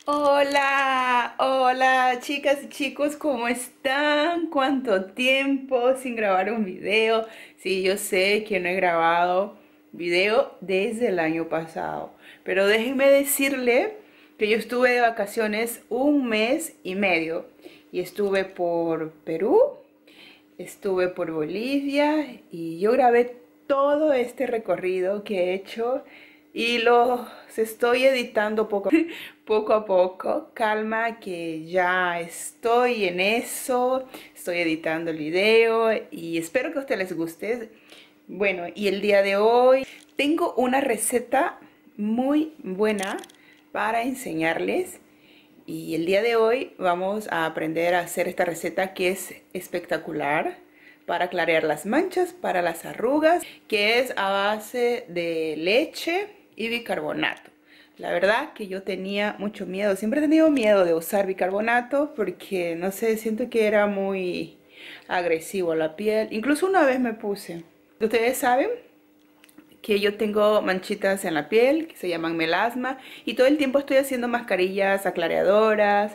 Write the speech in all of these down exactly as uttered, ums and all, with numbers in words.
Hola, hola chicas y chicos, ¿cómo están? ¿Cuánto tiempo sin grabar un video? Sí, yo sé que no he grabado video desde el año pasado, pero déjenme decirle que yo estuve de vacaciones un mes y medio y estuve por Perú, estuve por Bolivia y yo grabé todo este recorrido que he hecho y los estoy editando poco, poco a poco. Calma que ya estoy en eso, estoy editando el video y espero que a ustedes les guste. Bueno, y el día de hoy tengo una receta muy buena para enseñarles. Y el día de hoy vamos a aprender a hacer esta receta que es espectacular para clarear las manchas, para las arrugas, que es a base de leche y bicarbonato. La verdad que yo tenía mucho miedo, siempre he tenido miedo de usar bicarbonato porque, no sé, siento que era muy agresivo a la piel. Incluso una vez me puse. Ustedes saben que yo tengo manchitas en la piel que se llaman melasma y todo el tiempo estoy haciendo mascarillas aclareadoras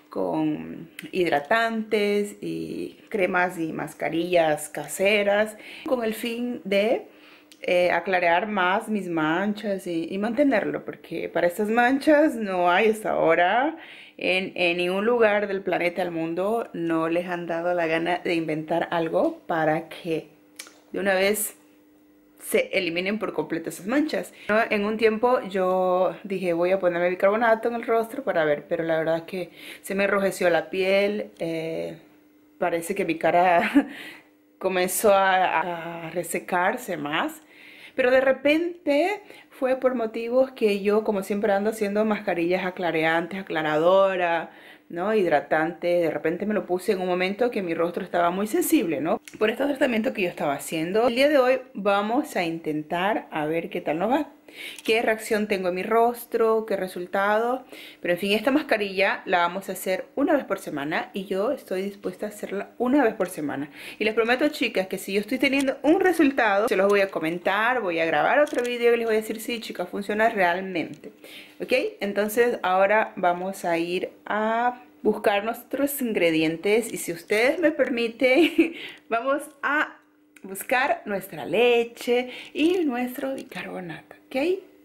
con hidratantes y cremas y mascarillas caseras con el fin de eh, aclarear más mis manchas y, y mantenerlo, porque para estas manchas no hay hasta ahora en, en ningún lugar del planeta, del mundo, no les han dado la gana de inventar algo para que de una vez se eliminen por completo esas manchas, ¿no? En un tiempo yo dije voy a ponerme bicarbonato en el rostro para ver, pero la verdad es que se me enrojeció la piel, eh, parece que mi cara comenzó a, a resecarse más, pero de repente fue por motivos que yo, como siempre, ando haciendo mascarillas aclareantes, aclaradoras, ¿no? Hidratante, de repente me lo puse en un momento que mi rostro estaba muy sensible, ¿no? Por este tratamiento que yo estaba haciendo. El día de hoy vamos a intentar a ver qué tal nos va, qué reacción tengo en mi rostro, qué resultado. Pero en fin, esta mascarilla la vamos a hacer una vez por semana y yo estoy dispuesta a hacerla una vez por semana. Y les prometo, chicas, que si yo estoy teniendo un resultado, se los voy a comentar, voy a grabar otro video y les voy a decir, sí, chicas, funciona realmente. ¿Ok? Entonces ahora vamos a ir a buscar nuestros ingredientes y si ustedes me permiten, vamos a buscar nuestra leche y nuestro bicarbonato, ¿ok?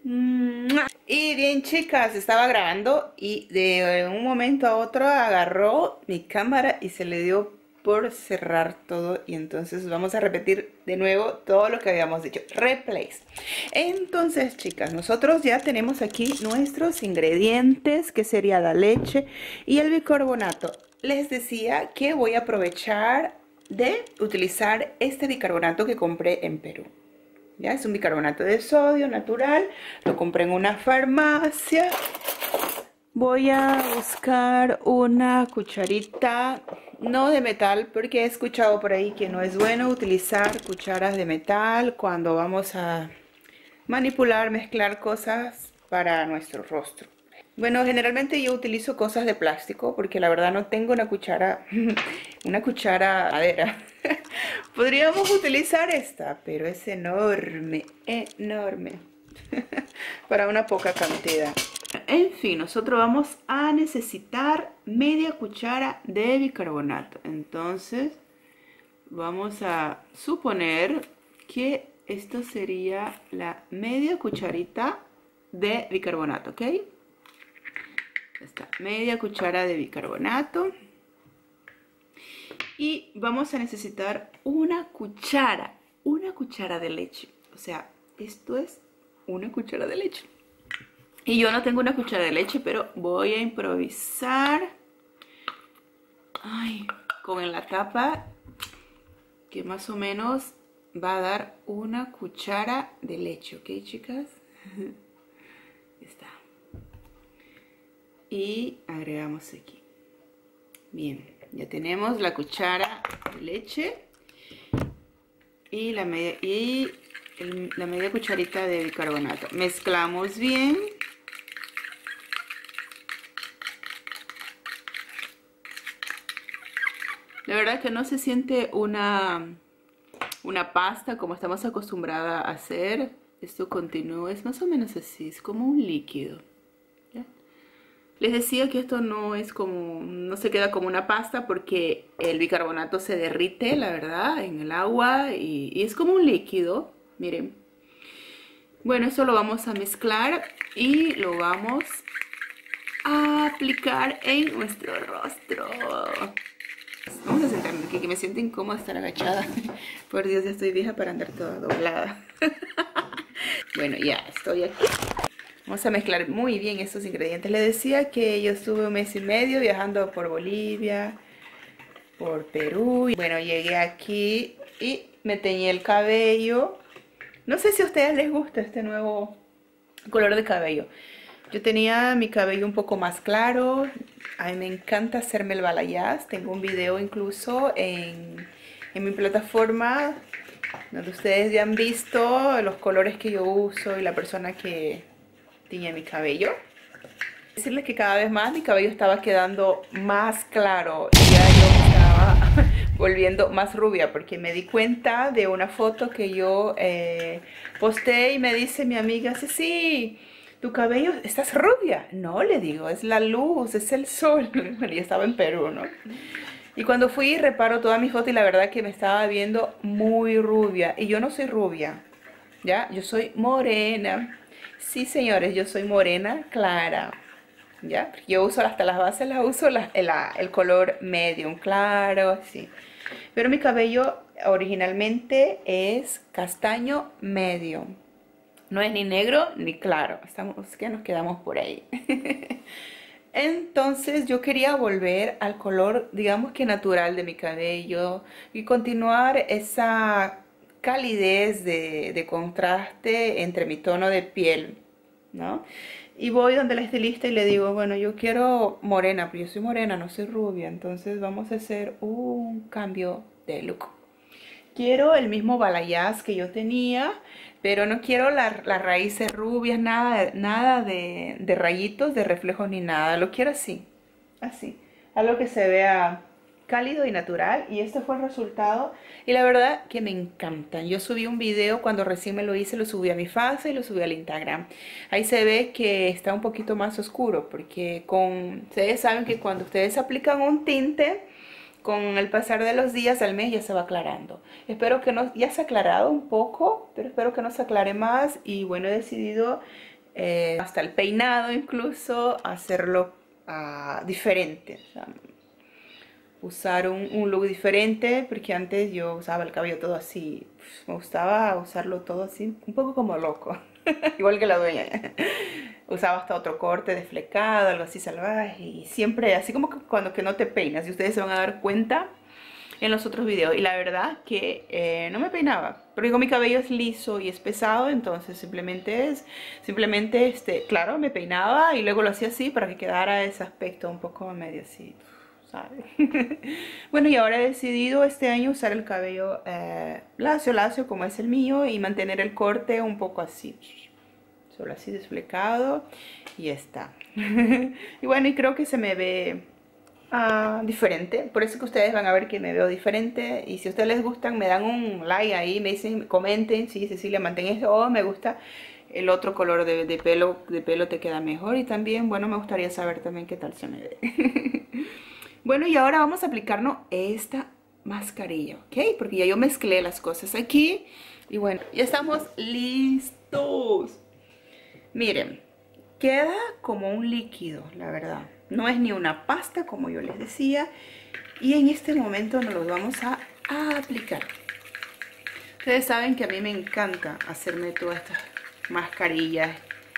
Y bien, chicas, estaba grabando y de un momento a otro agarró mi cámara y se le dio por cerrar todo, y entonces vamos a repetir de nuevo todo lo que habíamos dicho. Replays. Entonces, chicas, nosotros ya tenemos aquí nuestros ingredientes, que sería la leche y el bicarbonato. Les decía que voy a aprovechar de utilizar este bicarbonato que compré en Perú. Ya es un bicarbonato de sodio natural, lo compré en una farmacia. Voy a buscar una cucharita, no de metal, porque he escuchado por ahí que no es bueno utilizar cucharas de metal cuando vamos a manipular, mezclar cosas para nuestro rostro. Bueno, generalmente yo utilizo cosas de plástico porque la verdad no tengo una cuchara, una cuchara madera. Podríamos utilizar esta, pero es enorme, enorme, para una poca cantidad. En fin, nosotros vamos a necesitar media cuchara de bicarbonato. Entonces, vamos a suponer que esto sería la media cucharita de bicarbonato, ¿ok? Esta media cuchara de bicarbonato. Y vamos a necesitar una cuchara, una cuchara de leche. O sea, esto es una cuchara de leche. Y yo no tengo una cuchara de leche, pero voy a improvisar. Ay, con la tapa que más o menos va a dar una cuchara de leche, ¿ok, chicas? Está. Y agregamos aquí. Bien, ya tenemos la cuchara de leche y la media, y el, la media cucharita de bicarbonato. Mezclamos bien. La verdad es que no se siente una, una pasta como estamos acostumbrados a hacer. Esto continúa, es más o menos así, es como un líquido. ¿Ya? Les decía que esto no es como, no se queda como una pasta porque el bicarbonato se derrite, la verdad, en el agua y, y es como un líquido, miren. Bueno, eso lo vamos a mezclar y lo vamos a aplicar en nuestro rostro. Vamos a sentarme aquí, que me siento incómoda estar agachada. Por Dios, ya estoy vieja para andar toda doblada. Bueno, ya estoy aquí. Vamos a mezclar muy bien estos ingredientes. Les decía que yo estuve un mes y medio viajando por Bolivia, por Perú. Bueno, llegué aquí y me teñí el cabello. No sé si a ustedes les gusta este nuevo color de cabello. Yo tenía mi cabello un poco más claro. A mí me encanta hacerme el balayage. Tengo un video incluso en, en mi plataforma donde ustedes ya han visto los colores que yo uso y la persona que tiñe mi cabello. Decirles que cada vez más mi cabello estaba quedando más claro. Y ya yo me estaba volviendo más rubia porque me di cuenta de una foto que yo eh, posté y me dice mi amiga, sí, sí, tu cabello, estás rubia. No, le digo, es la luz, es el sol. Bueno, yo estaba en Perú, ¿no? Y cuando fui reparo toda mi foto y la verdad que me estaba viendo muy rubia. Y yo no soy rubia, ¿ya? Yo soy morena. Sí, señores, yo soy morena clara, ¿ya? Yo uso hasta las bases, las uso la, la, el color medium, claro, sí. Pero mi cabello originalmente es castaño medio. No es ni negro ni claro. Estamos, que nos quedamos por ahí. Entonces yo quería volver al color, digamos que natural de mi cabello y continuar esa calidez de, de contraste entre mi tono de piel, ¿no? Y voy donde la estilista y le digo, bueno, yo quiero morena, pero yo soy morena, no soy rubia, entonces vamos a hacer un cambio de look. Quiero el mismo balayage que yo tenía, pero no quiero la- las raíces rubias, nada, nada de, de rayitos, de reflejos ni nada. Lo quiero así, así. Algo que se vea cálido y natural. Y este fue el resultado. Y la verdad que me encantan. Yo subí un video cuando recién me lo hice, lo subí a mi Face y lo subí al Instagram. Ahí se ve que está un poquito más oscuro, porque con, ustedes saben que cuando ustedes aplican un tinte, con el pasar de los días al mes ya se va aclarando. Espero que no, ya se ha aclarado un poco, pero espero que no se aclare más. Y bueno, he decidido eh, hasta el peinado incluso hacerlo uh, diferente. O sea, usar un, un look diferente, porque antes yo usaba el cabello todo así. Me gustaba usarlo todo así, un poco como loco. Igual que la dueña. Usaba hasta otro corte desflecado, algo así salvaje. Y siempre así como que cuando que no te peinas. Y ustedes se van a dar cuenta en los otros videos. Y la verdad que eh, no me peinaba. Pero digo, mi cabello es liso y es pesado. Entonces simplemente es, simplemente este, claro, me peinaba y luego lo hacía así para que quedara ese aspecto un poco medio así, ¿sabes? Bueno, y ahora he decidido este año usar el cabello eh, lacio, lacio como es el mío. Y mantener el corte un poco así, solo así desflecado, y ya está. Y bueno, y creo que se me ve uh, diferente, por eso que ustedes van a ver que me veo diferente. Y si a ustedes les gustan, me dan un like ahí, me dicen, comenten, sí, Cecilia, mantén esto, o me gusta el otro color de, de pelo, de pelo te queda mejor. Y también, bueno, me gustaría saber también qué tal se me ve. Bueno, y ahora vamos a aplicarnos esta mascarilla, ¿ok? Porque ya yo mezclé las cosas aquí. Y bueno, ya estamos listos. Miren, queda como un líquido, la verdad. No es ni una pasta, como yo les decía. Y en este momento nos lo vamos a, a aplicar. Ustedes saben que a mí me encanta hacerme todas estas mascarillas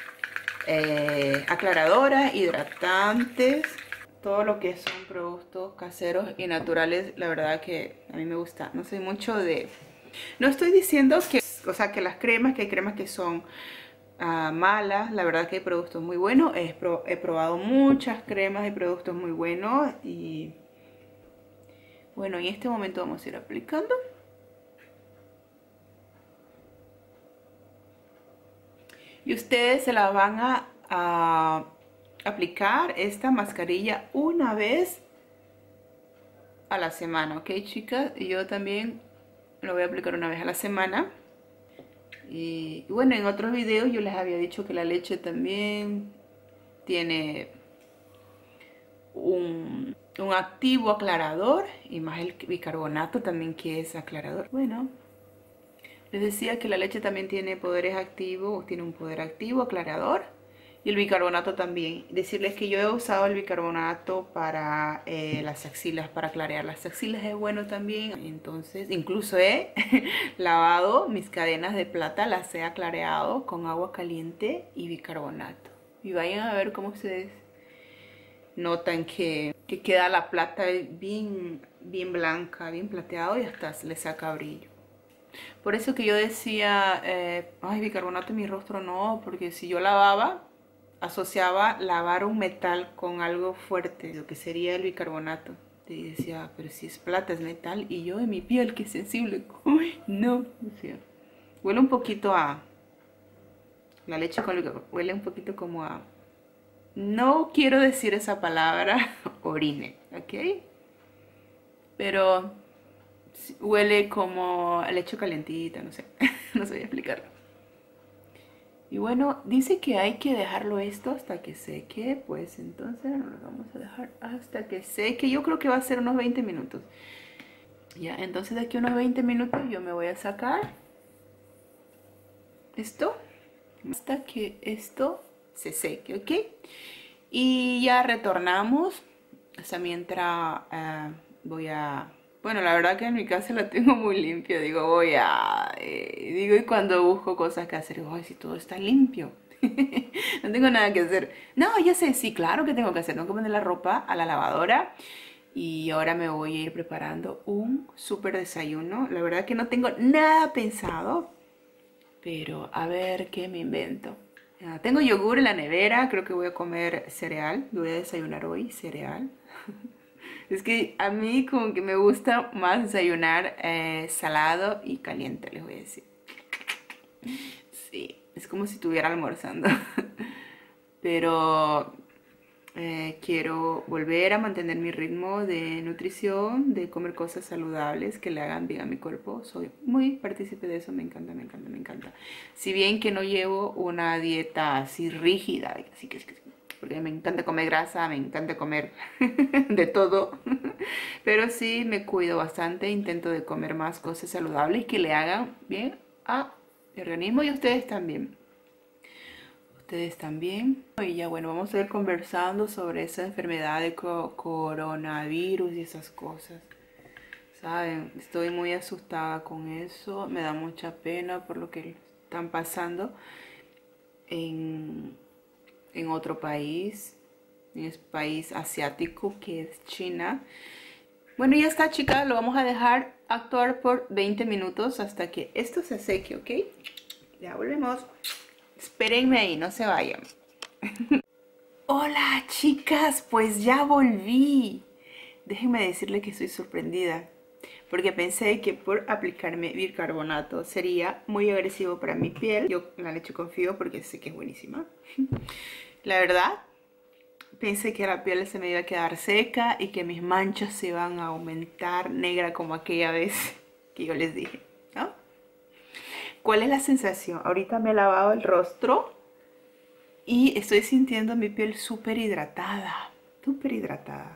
eh, aclaradoras, hidratantes. Todo lo que son productos caseros y naturales, la verdad que a mí me gusta. No soy mucho de... No estoy diciendo que, o sea, que las cremas, que hay cremas que son... Uh, malas, la verdad que hay productos muy buenos. He, pro, he probado muchas cremas y productos muy buenos. Y bueno, en este momento vamos a ir aplicando. Y ustedes se la van a, a aplicar esta mascarilla una vez a la semana, ¿ok, chicas? Y yo también lo voy a aplicar una vez a la semana. Y bueno, en otros videos yo les había dicho que la leche también tiene un, un activo aclarador y más el bicarbonato también, que es aclarador. Bueno, les decía que la leche también tiene poderes activos, tiene un poder activo aclarador y el bicarbonato también. Decirles que yo he usado el bicarbonato para eh, las axilas, para clarear las axilas es bueno también. Entonces incluso he lavado mis cadenas de plata, las he clareado con agua caliente y bicarbonato. Y vayan a ver cómo ustedes notan que, que queda la plata bien, bien blanca, bien plateado y hasta le saca brillo. Por eso que yo decía, eh, ay, bicarbonato en mi rostro no, porque si yo lavaba, asociaba lavar un metal con algo fuerte, lo que sería el bicarbonato. Y decía, pero si es plata, es metal, y yo en mi piel que es sensible, uy, no, decía, huele un poquito a, la leche con bicarbonato, huele un poquito como a, no quiero decir esa palabra, orine, ¿ok? Pero huele como a leche calientita, no sé, no sé explicarlo. Y bueno, dice que hay que dejarlo esto hasta que seque, pues entonces lo vamos a dejar hasta que seque. Yo creo que va a ser unos veinte minutos. Ya, entonces de aquí a unos veinte minutos yo me voy a sacar esto hasta que esto se seque, ¿ok? Y ya retornamos. Hasta mientras uh, voy a... Bueno, la verdad que en mi casa la tengo muy limpia. Digo, voy a... Eh, digo, y cuando busco cosas que hacer, digo, ay, si todo está limpio. No tengo nada que hacer. No, ya sé, sí, claro que tengo que hacer. Tengo que poner la ropa a la lavadora. Y ahora me voy a ir preparando un súper desayuno. La verdad que no tengo nada pensado. Pero a ver qué me invento. Ya, tengo yogur en la nevera. Creo que voy a comer cereal. Voy a desayunar hoy cereal. Es que a mí como que me gusta más desayunar eh, salado y caliente, les voy a decir. Sí, es como si estuviera almorzando. Pero eh, quiero volver a mantener mi ritmo de nutrición, de comer cosas saludables que le hagan bien a mi cuerpo. Soy muy partícipe de eso, me encanta, me encanta, me encanta. Si bien que no llevo una dieta así rígida, así que, porque me encanta comer grasa, me encanta comer de todo, pero sí me cuido bastante, intento de comer más cosas saludables que le hagan bien a mi organismo y a ustedes también. Ustedes también. Y ya bueno, vamos a ir conversando sobre esa enfermedad de co coronavirus y esas cosas. Saben, estoy muy asustada con eso, me da mucha pena por lo que están pasando en, en otro país, en el país asiático que es China. Bueno, ya está, chicas, lo vamos a dejar actuar por veinte minutos hasta que esto se seque, ¿ok? Ya volvemos. Espérenme ahí, no se vayan. Hola, chicas, pues ya volví. Déjenme decirles que estoy sorprendida, porque pensé que por aplicarme bicarbonato sería muy agresivo para mi piel. Yo en la leche confío porque sé que es buenísima. La verdad, pensé que la piel se me iba a quedar seca y que mis manchas se iban a aumentar negra como aquella vez que yo les dije, ¿no? ¿Cuál es la sensación? Ahorita me he lavado el rostro y estoy sintiendo mi piel súper hidratada, súper hidratada.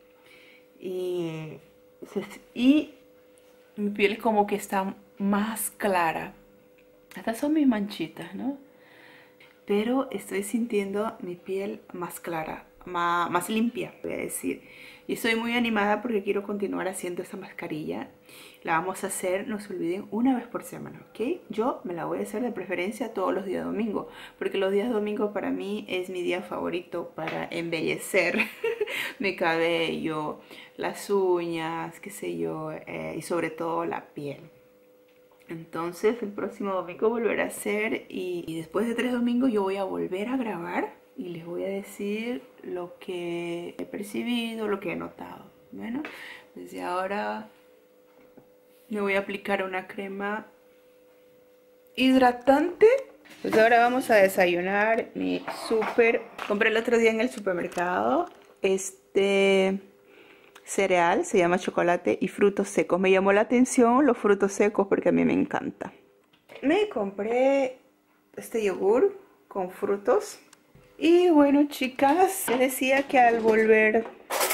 Y, y mi piel como que está más clara. Estas son mis manchitas, ¿no? Pero estoy sintiendo mi piel más clara, más, más limpia, voy a decir. Y estoy muy animada porque quiero continuar haciendo esta mascarilla. La vamos a hacer, no se olviden, una vez por semana, ¿ok? Yo me la voy a hacer de preferencia todos los días domingo, porque los días domingo para mí es mi día favorito para embellecer mi cabello, las uñas, qué sé yo, eh, y sobre todo la piel. Entonces el próximo domingo volveré a hacer y, y después de tres domingos yo voy a volver a grabar y les voy a decir lo que he percibido, lo que he notado. Bueno, desde ahora me voy a aplicar una crema hidratante. Pues ahora vamos a desayunar mi súper. Compré el otro día en el supermercado este cereal, se llama chocolate y frutos secos. Me llamó la atención los frutos secos porque a mí me encanta. Me compré este yogur con frutos. Y bueno, chicas, les decía que al volver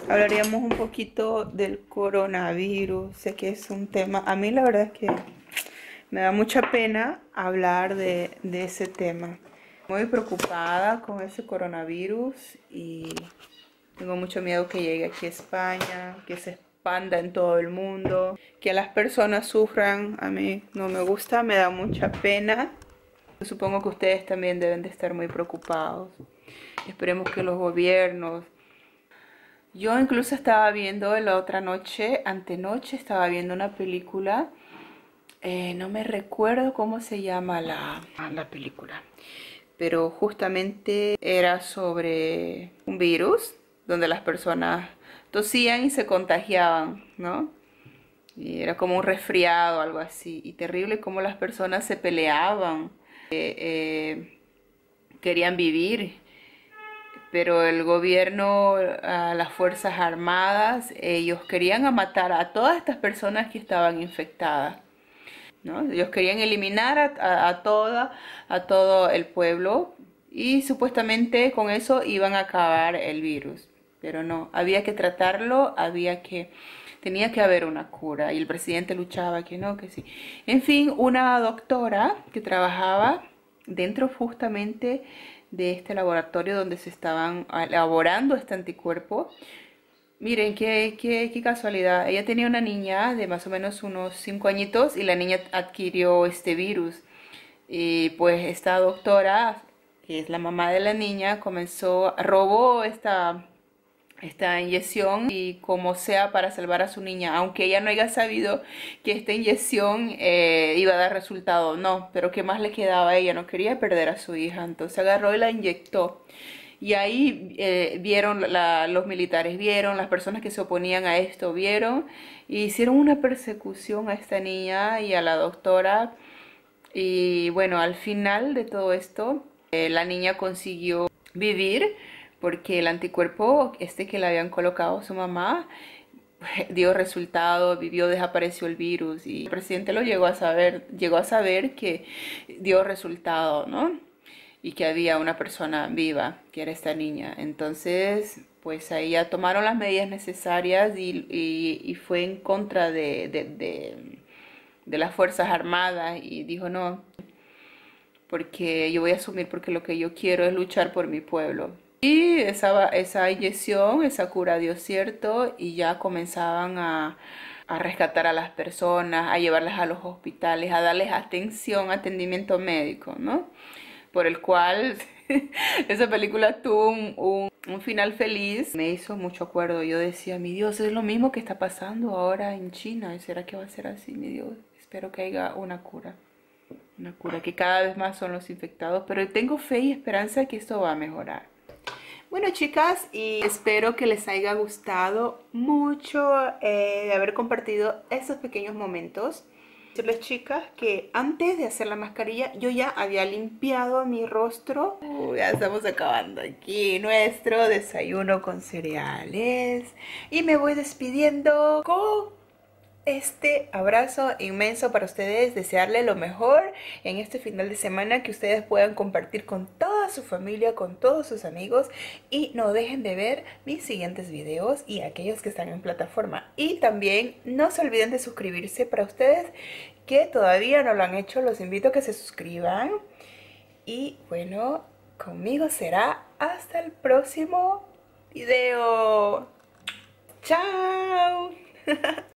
Hablaríamos un poquito del coronavirus. Sé que es un tema, a mí la verdad es que me da mucha pena hablar de, de ese tema. Muy preocupada con ese coronavirus y tengo mucho miedo que llegue aquí a España, que se expanda en todo el mundo, que las personas sufran. A mí no me gusta, me da mucha pena. Supongo que ustedes también deben de estar muy preocupados. Esperemos que los gobiernos... Yo incluso estaba viendo la otra noche, antenoche, estaba viendo una película. Eh, no me recuerdo cómo se llama la, la película, pero justamente era sobre un virus donde las personas tosían y se contagiaban, ¿no? Y era como un resfriado, algo así. Y terrible cómo las personas se peleaban, eh, eh, querían vivir, pero el gobierno, a las Fuerzas Armadas, ellos querían matar a todas estas personas que estaban infectadas, ¿no? Ellos querían eliminar a, a, a, toda, a todo el pueblo y supuestamente con eso iban a acabar el virus. Pero no, había que tratarlo, había que, tenía que haber una cura y el presidente luchaba que no, que sí. En fin, una doctora que trabajaba dentro justamente de este laboratorio donde se estaban elaborando este anticuerpo. Miren, qué, qué, qué casualidad. Ella tenía una niña de más o menos unos cinco añitos y la niña adquirió este virus. Y pues esta doctora, que es la mamá de la niña, comenzó, robó esta, esta inyección y como sea para salvar a su niña, aunque ella no haya sabido que esta inyección eh, iba a dar resultado, no, pero qué más le quedaba, ella no quería perder a su hija, entonces agarró y la inyectó. Y ahí eh, vieron, la, los militares vieron, las personas que se oponían a esto vieron, y hicieron una persecución a esta niña y a la doctora. Y bueno, al final de todo esto, eh, la niña consiguió vivir porque el anticuerpo este que le habían colocado su mamá dio resultado, vivió, desapareció el virus y el presidente lo llegó a saber, llegó a saber que dio resultado, ¿no? Y que había una persona viva, que era esta niña. Entonces, pues ahí ya tomaron las medidas necesarias y, y, y fue en contra de, de, de, de las Fuerzas Armadas y dijo no, porque yo voy a asumir porque lo que yo quiero es luchar por mi pueblo. Y esa, esa inyección, esa cura dio cierto y ya comenzaban a, a rescatar a las personas, a llevarlas a los hospitales, a darles atención, atendimiento médico, ¿no? Por el cual esa película tuvo un, un, un final feliz. Me hizo mucho acuerdo. Yo decía, mi Dios, es lo mismo que está pasando ahora en China. ¿Será que va a ser así, mi Dios? Espero que haya una cura. Una cura, que cada vez más son los infectados. Pero tengo fe y esperanza que esto va a mejorar. Bueno, chicas, y espero que les haya gustado mucho eh, de haber compartido estos pequeños momentos. Decirles, chicas, que antes de hacer la mascarilla yo ya había limpiado mi rostro. Uh, ya estamos acabando aquí nuestro desayuno con cereales y me voy despidiendo con este abrazo inmenso para ustedes, desearles lo mejor en este final de semana, que ustedes puedan compartir con toda su familia, con todos sus amigos, y no dejen de ver mis siguientes videos y aquellos que están en plataforma. Y también no se olviden de suscribirse. Para ustedes que todavía no lo han hecho, los invito a que se suscriban. Y bueno, conmigo será hasta el próximo video. ¡Chao!